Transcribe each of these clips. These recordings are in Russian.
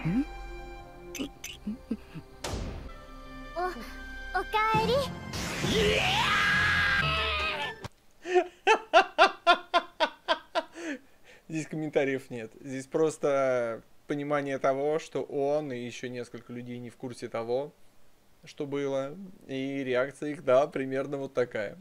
おかえり。 Здесь комментариев нет. Здесь просто понимание того, что он и еще несколько людей не в курсе того, что было. И реакция их, да, примерно вот такая.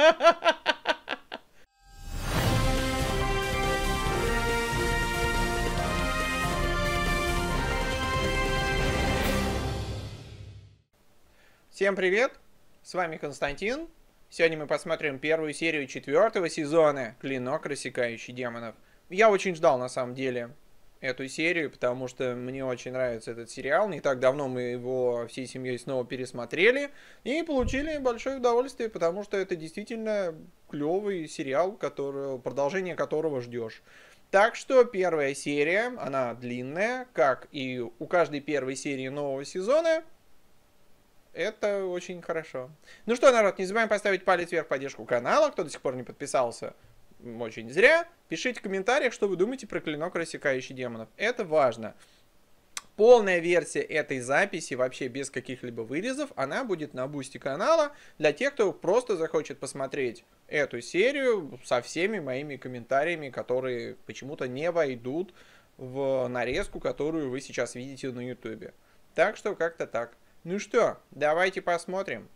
Всем привет! С вами Константин. Сегодня мы посмотрим первую серию 4-го сезона «Клинок, рассекающий демонов». Я очень ждал, на самом деле, эту серию, потому что мне очень нравится этот сериал. Не так давно мы его всей семьей снова пересмотрели и получили большое удовольствие, потому что это действительно клевый сериал, продолжение которого ждешь. Так что первая серия, она длинная, как и у каждой первой серии нового сезона. Это очень хорошо. Ну что, народ, не забываем поставить палец вверх в поддержку канала. Кто до сих пор не подписался, очень зря. Пишите в комментариях, что вы думаете про «Клинок, рассекающий демонов». Это важно. Полная версия этой записи, вообще без каких-либо вырезов, она будет на бусте канала для тех, кто просто захочет посмотреть эту серию со всеми моими комментариями, которые почему-то не войдут в нарезку, которую вы сейчас видите на ютубе. Так что как-то так. Ну что, давайте посмотрим.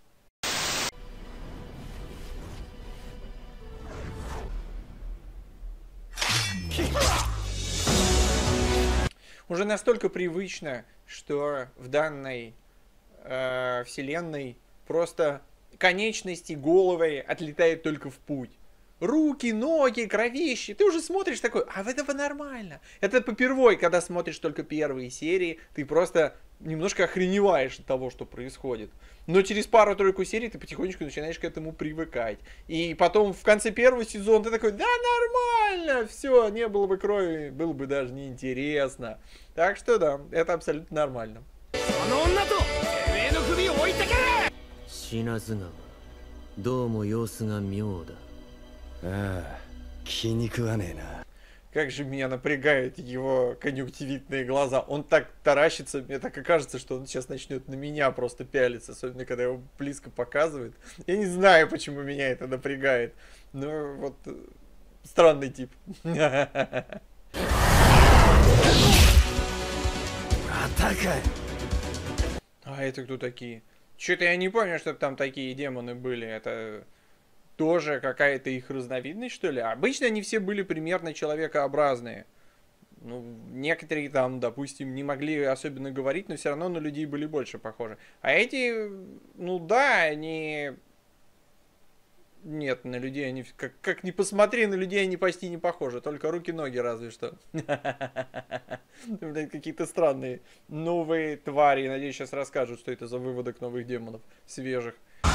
Уже настолько привычно, что в данной вселенной просто конечности, головы отлетают только в путь. Руки, ноги, кровищи. Ты уже смотришь такой, а это нормально. Это попервой, когда смотришь только первые серии, ты просто немножко охреневаешь от того, что происходит. Но через пару-тройку серий ты потихонечку начинаешь к этому привыкать. И потом в конце первого сезона ты такой, да нормально, все, не было бы крови, было бы даже неинтересно. Так что да, это абсолютно нормально. Как же меня напрягают его конъюнктивитные глаза. Он так таращится, мне так и кажется, что он сейчас начнет на меня просто пялиться, особенно когда его близко показывает. Я не знаю, почему меня это напрягает. Но вот странный тип. А это кто такие? Что-то я не помню, чтобы там такие демоны были. Это тоже какая-то их разновидность, что ли? Обычно они все были примерно человекообразные. Ну, некоторые там, допустим, не могли особенно говорить, но все равно на людей были больше похожи. А эти, ну да, они... Нет, на людей они... Как ни посмотри, на людей они почти не похожи. Только руки-ноги разве что. Какие-то странные новые твари. Надеюсь, сейчас расскажут, что это за выводок новых демонов. Свежих.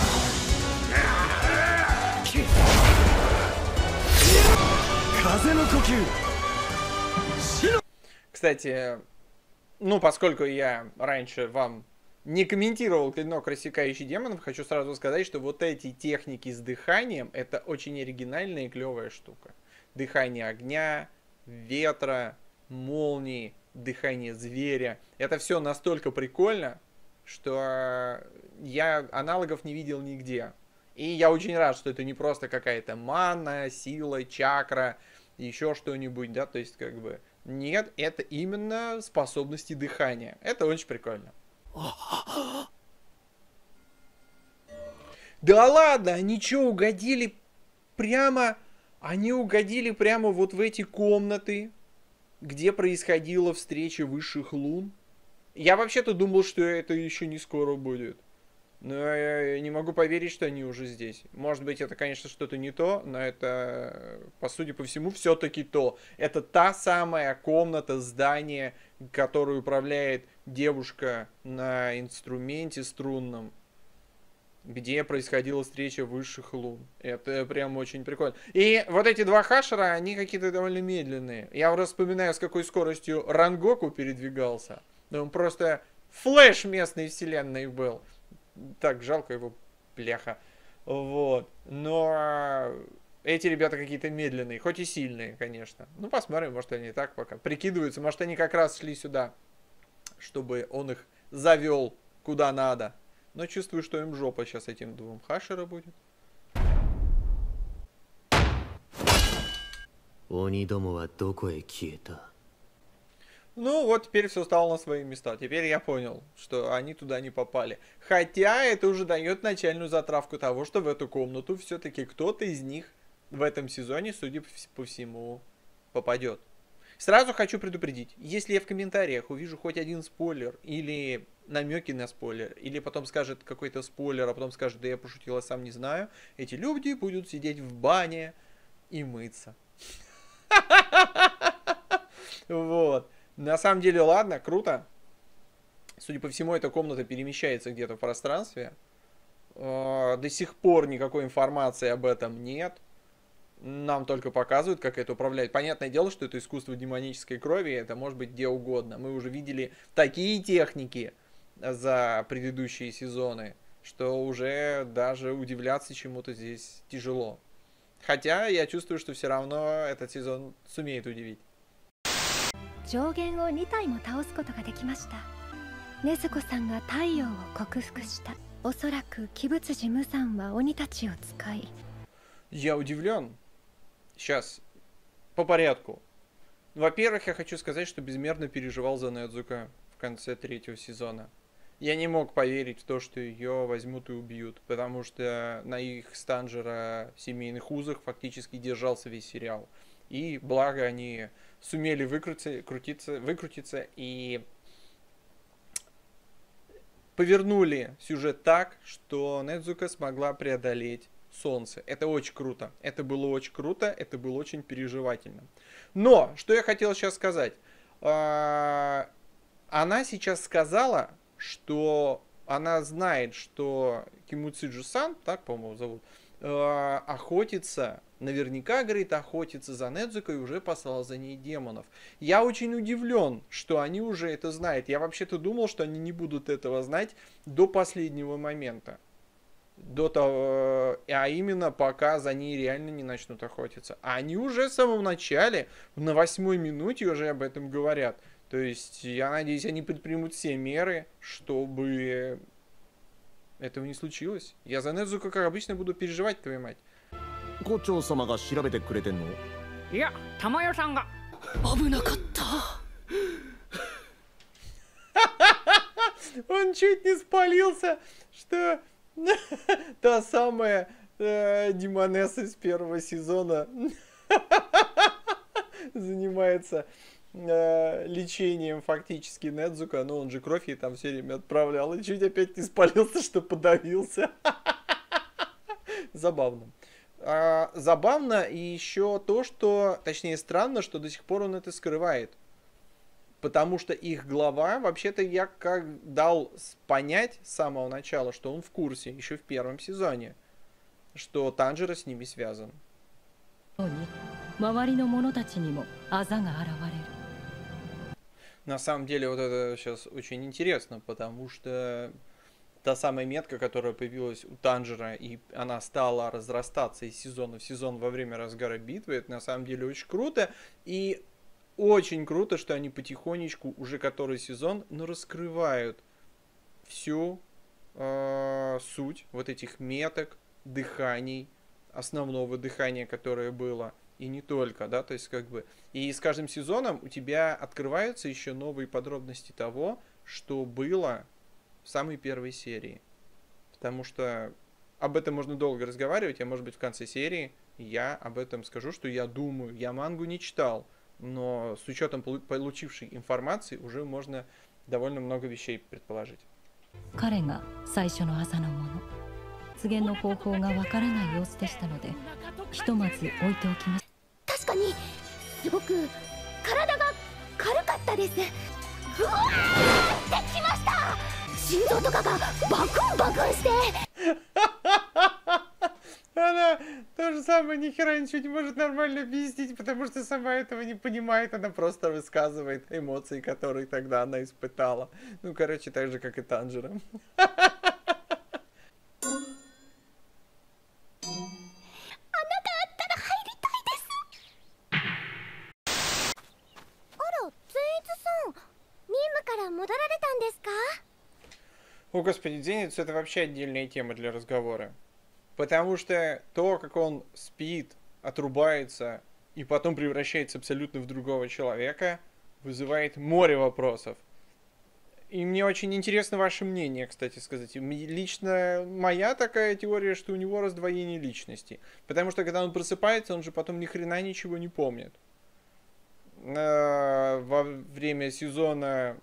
Кстати, ну, поскольку я раньше вам не комментировал «Клинок, рассекающий демонов», хочу сразу сказать, что вот эти техники с дыханием — это очень оригинальная и клевая штука. Дыхание огня, ветра, молнии, дыхание зверя. Это все настолько прикольно, что я аналогов не видел нигде. И я очень рад, что это не просто какая-то манна, сила, чакра, еще что-нибудь, да, то есть как бы... Нет, это именно способности дыхания. Это очень прикольно. Да ладно, они что, угодили прямо... Они угодили прямо вот в эти комнаты, где происходила встреча высших лун? Я вообще-то думал, что это еще не скоро будет. Но я не могу поверить, что они уже здесь. Может быть, это, конечно, что-то не то, но это, по сути по всему, все-таки то. Это та самая комната, здание, которую управляет девушка на инструменте струнном, где происходила встреча высших лун. Это прям очень прикольно. И вот эти два хашера, они какие-то довольно медленные. Я уже вспоминаю, с какой скоростью Рангоку передвигался. Он просто флэш местной вселенной был. Так, жалко его, бляха. Вот. Но эти ребята какие-то медленные, хоть и сильные, конечно. Ну, посмотрим, может, они так пока прикидываются. Может, они как раз шли сюда чтобы он их завел куда надо. Но чувствую, что им жопа сейчас этим двум Хашера будет. Ну вот, теперь все стало на свои места. Теперь я понял, что они туда не попали. Хотя это уже дает начальную затравку того, что в эту комнату все-таки кто-то из них в этом сезоне, судя по всему, попадет. Сразу хочу предупредить, если я в комментариях увижу хоть один спойлер или намеки на спойлер, или потом скажет какой-то спойлер, а потом скажет, да я пошутил, я сам не знаю, эти люди будут сидеть в бане и мыться. Вот. На самом деле, ладно, круто. Судя по всему, эта комната перемещается где-то в пространстве. До сих пор никакой информации об этом нет. Нам только показывают, как это управляют. Понятное дело, что это искусство демонической крови, это может быть где угодно. Мы уже видели такие техники за предыдущие сезоны, что уже даже удивляться чему-то здесь тяжело. Хотя я чувствую, что все равно этот сезон сумеет удивить. 上限を2体も倒すことができました。禰豆子さんが太陽を克服した。おそらく鬼物寺無惨は鬼たちを使い。 Я удивлен. Сейчас, по порядку. Во-первых, я хочу сказать, что безмерно переживал за Недзука в конце третьего сезона. Я не мог поверить в то, что ее возьмут и убьют, потому что на их с Танжера семейных узах фактически держался весь сериал. И благо они сумели выкрутиться и повернули сюжет так, что Недзука смогла преодолеть солнце. Это очень круто. Это было очень круто, это было очень переживательно. Но, что я хотел сейчас сказать. Она сейчас сказала, что она знает, что Кимуцуджи-сан, так, по-моему, зовут, охотится, наверняка, говорит, охотится за Недзукой и уже послал за ней демонов. Я очень удивлен, что они уже это знают. Я вообще-то думал, что они не будут этого знать до последнего момента. До того, а именно пока за ней реально не начнут охотиться. А они уже в самом начале, на 8-й минуте уже об этом говорят. То есть, я надеюсь, они предпримут все меры, чтобы этого не случилось. Я за Недзуку, как обычно, буду переживать, твою мать. 校長様が調べてくれてんの？ いや、玉代さんが。 危なかった。 Он чуть не спалился, что та самая демонесса из первого сезона занимается лечением фактически Недзука, но он же кровь ей там все время отправлял, и чуть опять не спалился, что подавился. Забавно. Забавно и еще то, что, точнее странно, что до сих пор он это скрывает. Потому что их глава, вообще-то я как дал понять с самого начала, что он в курсе, еще в первом сезоне, что Танжера с ними связан. На самом деле вот это сейчас очень интересно, потому что та самая метка, которая появилась у Танжера, и она стала разрастаться из сезона в сезон во время разгара битвы, это на самом деле очень круто. И очень круто, что они потихонечку, уже который сезон, но раскрывают всю суть вот этих меток, дыханий, основного дыхания, которое было. И не только, да, то есть как бы... И с каждым сезоном у тебя открываются еще новые подробности того, что было в самой первой серии. Потому что об этом можно долго разговаривать, а может быть в конце серии я об этом скажу, что я думаю. Я мангу не читал, но с учетом получившей информации уже можно довольно много вещей предположить. 彼が最初の朝のもの。発言の方法がわからない様子でしたので、ひとまず置いておきます。 確かにすごく体が軽かったです。うわーってきました。心臓とかがバクンバクンして。 Она то же самое ни хера ничего не может нормально объяснить, потому что сама этого не понимает, она просто высказывает эмоции, которые тогда она испытала. Ну, короче, так же, как и Танжера. 戻られたんですか? О, господи, Зенитс — это вообще отдельная тема для разговора. Потому что то, как он спит, отрубается и потом превращается абсолютно в другого человека, вызывает море вопросов. И мне очень интересно ваше мнение, кстати сказать. Лично моя такая теория, что у него раздвоение личности. Потому что когда он просыпается, он же потом ни хрена ничего не помнит. Во время сезона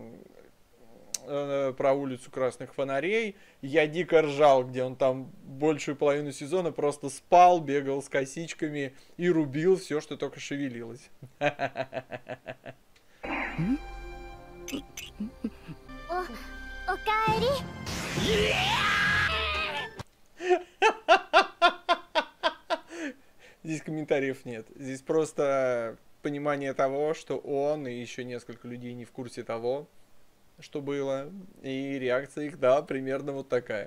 про улицу Красных Фонарей я дико ржал, где он там большую половину сезона просто спал, бегал с косичками и рубил все, что только шевелилось. Здесь комментариев нет. Здесь просто понимание того, что он и еще несколько людей не в курсе того, что было. И реакция их, да, примерно вот такая.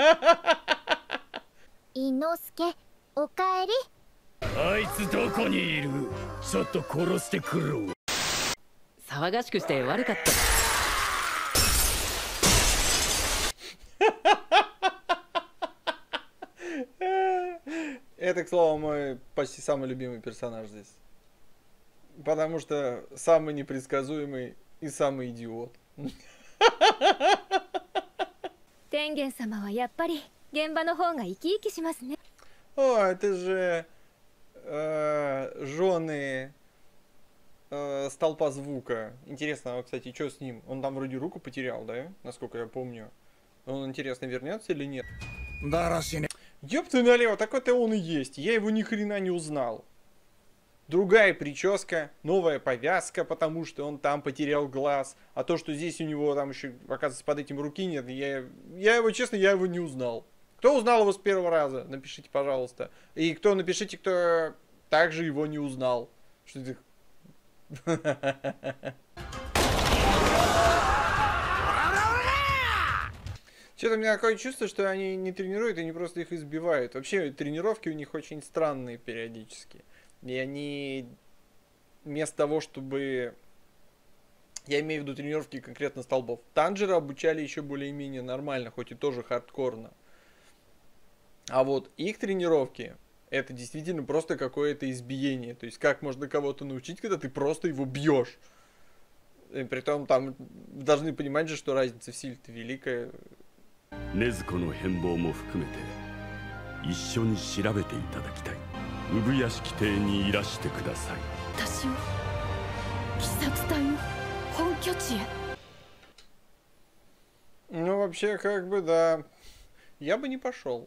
Иноске, окаэри? あいつどこにいる? ちょっと殺してくる. 騒がしくして悪かった。 Это, к слову, мой почти самый любимый персонаж здесь. Потому что самый непредсказуемый и самый идиот. 天元様はやっぱり現場の方が生き生きしますね。 О, это же жены столпа звука. Интересно, кстати, что с ним? Он там вроде руку потерял, да? Насколько я помню. Он, интересно, вернется или нет? Ёб ты налево, так это он и есть. Я его ни хрена не узнал. Другая прическа, новая повязка, потому что он там потерял глаз. А то, что здесь у него там еще, оказывается, под этим руки нет, я его, честно, я его не узнал. Кто узнал его с первого раза? Напишите, пожалуйста. И кто, напишите, кто также его не узнал. Что это? Что-то у меня такое чувство, что они не тренируют, они просто их избивают. Вообще, тренировки у них очень странные периодически. И они вместо того, чтобы... Я имею в виду тренировки конкретно столбов. Танжера обучали еще более-менее нормально, хоть и тоже хардкорно. А вот их тренировки, это действительно просто какое-то избиение. То есть, как можно кого-то научить, когда ты просто его бьешь. И притом, там должны понимать же, что разница в силе-то великая. 禰豆子の変貌も含めて一緒に調べていただきたい。産屋敷邸にいらしてください。 私を鬼殺隊の本拠地へ。 Ну, вообще, как бы, да. Я бы не пошел.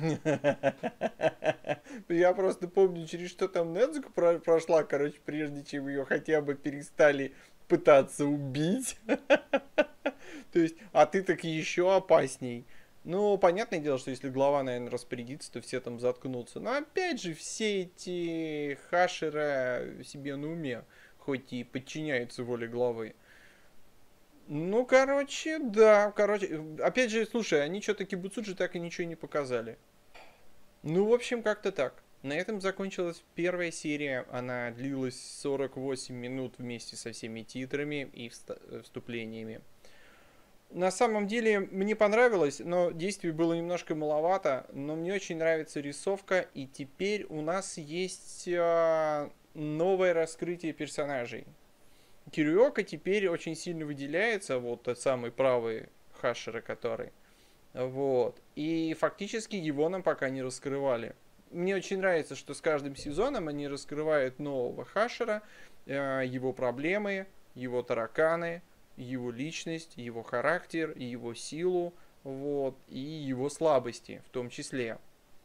Я просто помню, через что там Недзука прошла, короче, прежде чем ее хотя бы перестали пытаться убить. То есть, а ты так еще опасней. Ну, понятное дело, что если глава, наверное, распорядится, то все там заткнутся. Но опять же, все эти хашера себе на уме, хоть и подчиняются воле главы. Ну, короче, да, опять же, слушай, они что-то Кибуцуджи так и ничего не показали. Ну, в общем, как-то так. На этом закончилась первая серия, она длилась 48 минут вместе со всеми титрами и вступлениями. На самом деле, мне понравилось, но действий было немножко маловато, но мне очень нравится рисовка, и теперь у нас есть новое раскрытие персонажей. Кирюока теперь очень сильно выделяется, вот тот самый правый хашера, который. Вот. И фактически его нам пока не раскрывали. Мне очень нравится, что с каждым сезоном они раскрывают нового хашера, его проблемы, его тараканы, его личность, его характер, его силу, вот, и его слабости в том числе.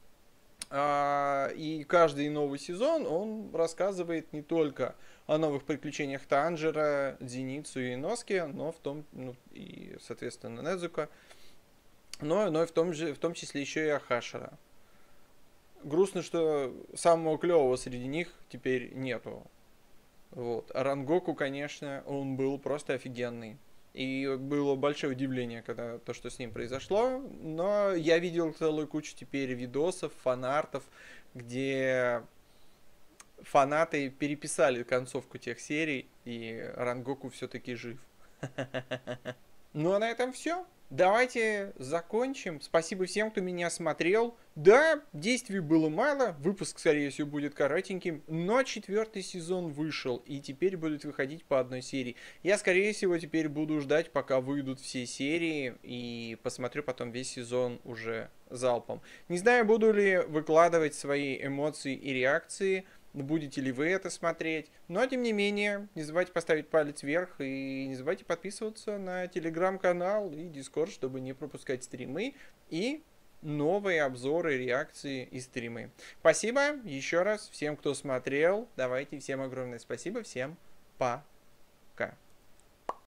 И каждый новый сезон, он рассказывает не только о новых приключениях Танжера, Зеницу и Inosuke, но в том, ну, и, соответственно, Недзука, но и в том числе еще и о Хашера. Грустно, что самого клевого среди них теперь нету. Вот. А Рангоку, конечно, он был просто офигенный. И было большое удивление, когда то, что с ним произошло. Но я видел целую кучу теперь видосов, фанартов, где фанаты переписали концовку тех серий, и Рангоку все-таки жив. Ну а на этом все. Давайте закончим. Спасибо всем, кто меня смотрел. Да, действий было мало, выпуск, скорее всего, будет коротеньким, но 4-й сезон вышел, и теперь будут выходить по одной серии. Я, скорее всего, теперь буду ждать, пока выйдут все серии, и посмотрю потом весь сезон уже залпом. Не знаю, буду ли выкладывать свои эмоции и реакции, будете ли вы это смотреть, но, тем не менее, не забывайте поставить палец вверх, и не забывайте подписываться на телеграм-канал и дискорд, чтобы не пропускать стримы и новые обзоры, реакции и стримы. Спасибо еще раз всем, кто смотрел. Давайте, всем огромное спасибо. Всем пока.